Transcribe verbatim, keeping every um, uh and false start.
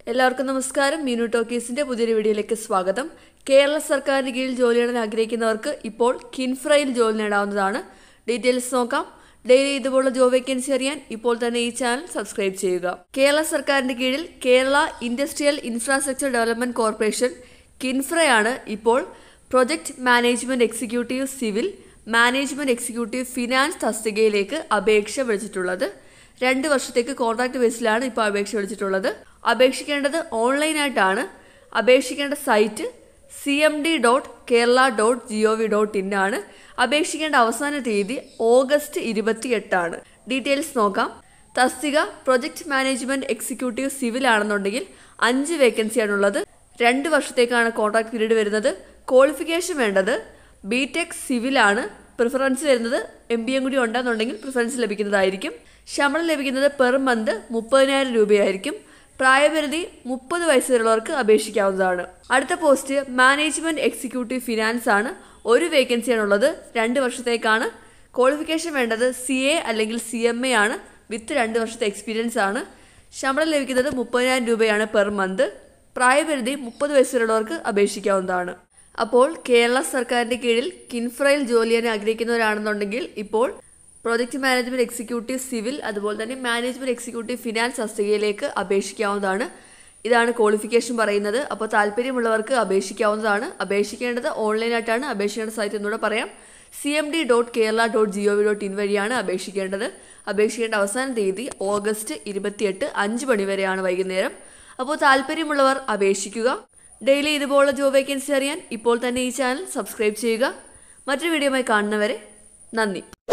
എല്ലാവർക്കും നമസ്കാരം. മീനു ടോക്കീസിന്റെ പുതിയൊരു വീഡിയോയിലേക്ക് സ്വാഗതം. കേരള സർക്കാരിന് കീഴിൽ ജോലി നേടാൻ ആഗ്രഹിക്കുന്നവർക്ക് ഇപ്പോൾ കിൻഫ്രയിൽ ജോലി നേടാവുന്നതാണ്. ഡീറ്റെയിൽസ് നോക്കാം. ഡെയിലി ഇതുപോലുള്ള ജോബ് വേക്കൻസി അറിയാൻ ഇപ്പോൾ തന്നെ ഈ ചാനൽ സബ്സ്ക്രൈബ് ചെയ്യുക. കേരള സർക്കാരിന്റെ കീഴിൽ Kerala industrial infrastructure development corporation കിൻഫ്രയാണ് ഇപ്പോൾ project management executive civil, management executive finance തസ്തികയിലേക്ക് അപേക്ഷ വിളിച്ചിട്ടുള്ളത്. രണ്ട് വർഷത്തേക്ക് കോൺട്രാക്ട് ബേസിലാണ് ഇപ്പോൾ അപേക്ഷ വിളിച്ചിട്ടുള്ളത്. അപേക്ഷിക്കേണ്ടത് ഓൺലൈനായിട്ടാണ്. അപേക്ഷിക്കേണ്ട site C M D dot Kerala dot G O V dot in ആണ്. അപേക്ഷിക്കേണ്ട അവസാന തീയതി ഓഗസ്റ്റ് ഇരുപത്തി എട്ടാണ്. ഡീറ്റെയിൽസ് നോക്കാം. തസ്തിക പ്രൊജക്ട് മാനേജ്മെന്റ് എക്സിക്യൂട്ടീവ് സിവിൽ ആണെന്നുണ്ടെങ്കിൽ അഞ്ച് വേക്കൻസിയാണുള്ളത്. രണ്ട് വർഷത്തേക്കാണ് കോൺട്രാക്ട് പീരീഡ് വരുന്നത്. ക്വാളിഫിക്കേഷൻ വേണ്ടത് ബി ടെക് സിവിലാണ്. പ്രിഫറൻസ് വരുന്നത് എം ബി എം കൂടി ഉണ്ടെന്നുണ്ടെങ്കിൽ പ്രിഫറൻസ് ലഭിക്കുന്നതായിരിക്കും. ശമ്പളം ലഭിക്കുന്നത് പെർ മന്ത് മുപ്പതിനായിരം രൂപയായിരിക്കും. പ്രായപരിധി മുപ്പത് വയസ്സ് വരെയുള്ളവർക്ക് അപേക്ഷിക്കാവുന്നതാണ്. അടുത്ത പോസ്റ്റ് മാനേജ്മെന്റ് എക്സിക്യൂട്ടീവ് ഫിനാൻസ് ആണ്. ഒരു വേക്കൻസിയാണുള്ളത്. രണ്ട് വർഷത്തേക്കാണ്. ക്വാളിഫിക്കേഷൻ വേണ്ടത് സി എ അല്ലെങ്കിൽ സി എം എ ആണ്. വിത്ത് രണ്ട് വർഷത്തെ എക്സ്പീരിയൻസ് ആണ്. ശമ്പളം ലഭിക്കുന്നത് മുപ്പതിനായിരം രൂപയാണ് പെർ മന്ത്. പ്രായപരിധി മുപ്പത് വയസ്സ് വരെയുള്ളവർക്ക് അപേക്ഷിക്കാവുന്നതാണ്. അപ്പോൾ കേരള സർക്കാരിന്റെ കീഴിൽ കിൻഫ്രയിൽ ജോലി ചെയ്യാൻ ആഗ്രഹിക്കുന്നവരാണെന്നുണ്ടെങ്കിൽ ഇപ്പോൾ പ്രൊജക്ട് മാനേജ്മെന്റ് എക്സിക്യൂട്ടീവ് സിവിൽ അതുപോലെ തന്നെ മാനേജ്മെന്റ് എക്സിക്യൂട്ടീവ് ഫിനാൻസ് തസ്തികയിലേക്ക് അപേക്ഷിക്കാവുന്നതാണ്. ഇതാണ് ക്വാളിഫിക്കേഷൻ പറയുന്നത്. അപ്പോൾ താല്പര്യമുള്ളവർക്ക് അപേക്ഷിക്കാവുന്നതാണ്. അപേക്ഷിക്കേണ്ടത് ഓൺലൈനായിട്ടാണ്. അപേക്ഷിക്കേണ്ട സൈറ്റ് എന്നൂടെ പറയാം. C M D dot Kerala dot G O V dot in വഴിയാണ് അപേക്ഷിക്കേണ്ടത്. അപേക്ഷിക്കേണ്ട അവസാന തീയതി ഓഗസ്റ്റ് ഇരുപത്തിയെട്ട് അഞ്ച് മണി വരെയാണ് വൈകുന്നേരം. അപ്പോൾ താല്പര്യമുള്ളവർ അപേക്ഷിക്കുക. ഡെയിലി ഇതുപോലുള്ള ജോബ് വേക്കൻസി അറിയാൻ ഇപ്പോൾ തന്നെ ഈ ചാനൽ സബ്സ്ക്രൈബ് ചെയ്യുക. മറ്റൊരു വീഡിയോയുമായി കാണുന്നവരെ നന്ദി.